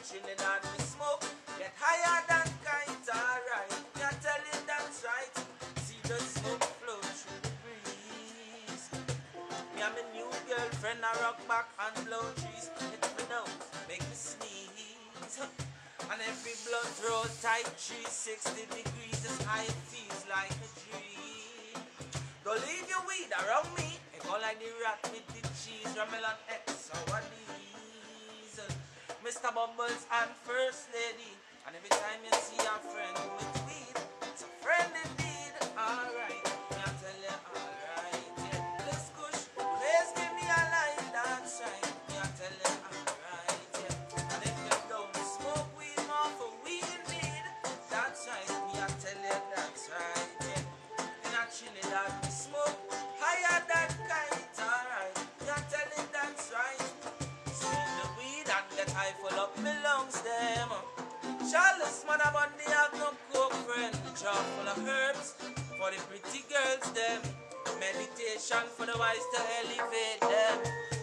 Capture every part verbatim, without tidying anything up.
Trinidad we smoke, get higher than kite, alright. Me I tell you that's right. See the smoke flow through the breeze. Me and my new girlfriend I rock back and blow trees. Hit me down, make me sneeze. And every blood roll tight, three sixty degrees. As high it feels like a dream. Don't leave your weed around me. I go like the rat with the cheese. Ramelon X, how are these? Mister Bubbles and First Lady. And every time you see a friend with weed, it's a friend indeed. Alright, me I tell you alright. Yeah, let's push. Please give me a line, that's right. Me I tell you alright. Yeah, and if you don't smoke weed, more for weed indeed. That's right, me I tell you that's right. Yeah, in a Trinidad we smoke higher than kite. Alright, me I tell you that's right. Smoke the weed and get high full up me lungs them. Charles man a bunny have no coke friend. Jar full of herbs for the pretty girls them. Meditation for the wise to elevate them.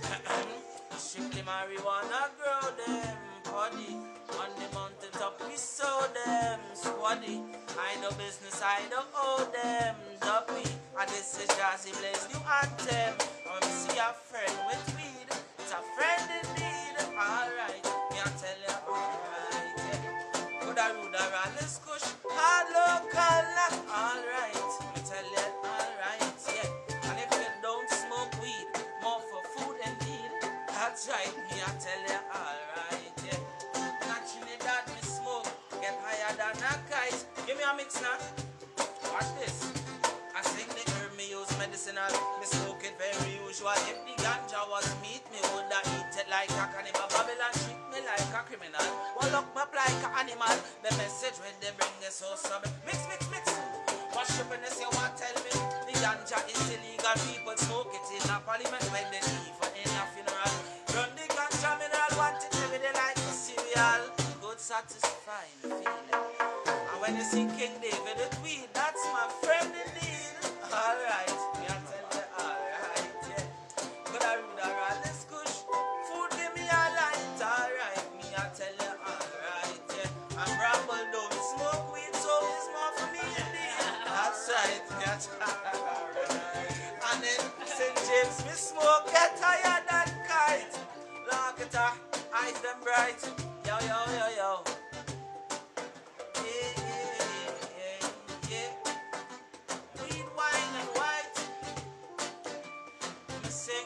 Strictly marijuana grow them. Body on the mountain top we sow them. Squaddy, I know business, I don't owe them. Duppy, and this is Jazzy Blaze new anthem. And when we see a friend with weed, it's a friend indeed. Alright, me I tell you alright. Yeah. Good a rude a run this kush, hard local knock. Alright, me tell you alright. Yeah, and if you don't smoke weed, more for food indeed. That's right, me I tell you alright. Yeah, not Trinidad me smoke, get higher than a kite. Give me a mix now. Watch this. I sing the herb, me use medicinal. Me smoke it very usual. If the ganja was meat, me woulda eat it like a cannibal. Babylon treat me like a criminal. Well, look me up like an animal. The message when they bring is so sub. Mix, mix, mix. What's up in this you want tell me? The ganja is illegal. People smoke it in a parliament when they leave for any funeral. Run the ganja mineral, want it every day like a cereal. Good satisfying feeling. And when you see King David with weed, that's my friend indeed. Alright, me I tell you alright, yeah. But I rude around this kush. Food give me a light, alright. Me I tell you alright, yeah. And Bramble don't smoke weed, so it's more for me indeed. That's right, that's alright. And then Saint James, me smoke get higher than kite. Lock it up, eyes them bright. Yo, yo, yo, yo.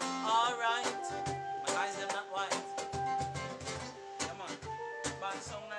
Alright, my eyes them not white. Come on, bad song now.